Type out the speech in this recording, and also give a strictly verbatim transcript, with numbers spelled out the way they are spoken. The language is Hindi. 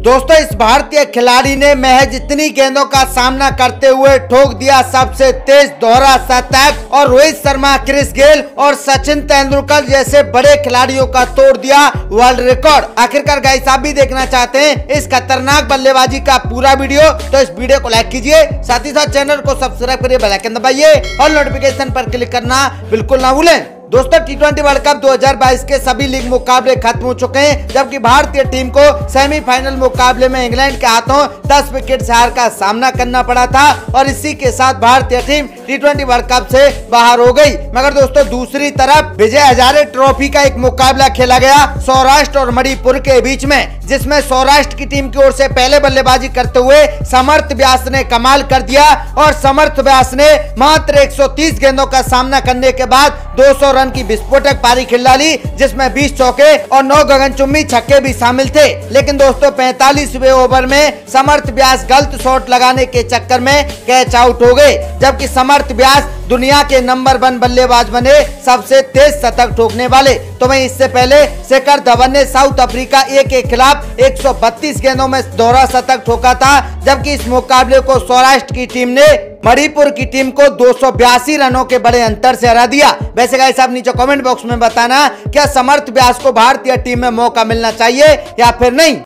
दोस्तों इस भारतीय खिलाड़ी ने महज इतनी गेंदों का सामना करते हुए ठोक दिया सबसे तेज दोहरा शतक और रोहित शर्मा, क्रिस गेल और सचिन तेंदुलकर जैसे बड़े खिलाड़ियों का तोड़ दिया वर्ल्ड रिकॉर्ड। आखिरकार गाइस आप भी देखना चाहते हैं इस खतरनाक बल्लेबाजी का पूरा वीडियो, तो इस वीडियो को लाइक कीजिए, साथ ही साथ चैनल को सब्सक्राइब करिए, बेल आइकन दबाइए और नोटिफिकेशन पर क्लिक करना बिल्कुल ना भूलें। दोस्तों टी ट्वेंटी वर्ल्ड कप दो हज़ार बाईस के सभी लीग मुकाबले खत्म हो चुके हैं, जबकि भारतीय टीम को सेमीफाइनल मुकाबले में इंग्लैंड के हाथों दस विकेट से हार का सामना करना पड़ा था और इसी के साथ भारतीय team T twenty world cup से बाहर हो गई। मगर दोस्तों दूसरी तरफ विजय हजारे ट्रॉफी का एक मुकाबला खेला गया सौराष्ट्र और मणिपुर के बीच में, जिसमें सौराष्ट्र की टीम की ओर से पहले बल्लेबाजी करते हुए समर्थ व्यास ने कमाल कर दिया और समर्थ व्यास ने मात्र एक सौ तीस गेंदों का सामना करने के बाद दो सौ रन की विस्फोटक पारी खिला ली, जिसमें बीस चौके और नौ गगनचुंबी छक्के भी शामिल थे। लेकिन दोस्तों पैंतालीसवें ओवर में समर्थ व्यास गलत शॉट लगाने के चक्कर में कैच आउट हो गए, जबकि समर्थ व्यास दुनिया के नंबर वन बल्लेबाज बने सबसे तेज शतक ठोकने वाले। तो वहीं इससे पहले शिखर धवन ने साउथ अफ्रीका ए के खिलाफ एक सौ बत्तीस गेंदों में दोहरा शतक ठोका था, जबकि इस मुकाबले को सौराष्ट्र की टीम ने मणिपुर की टीम को दो सौ बयासी रनों के बड़े अंतर से हरा दिया। वैसे गाइस आप नीचे कमेंट बॉक्स में बताना क्या समर्थ व्यास को भारतीय टीम में मौका मिलना चाहिए या फिर नहीं।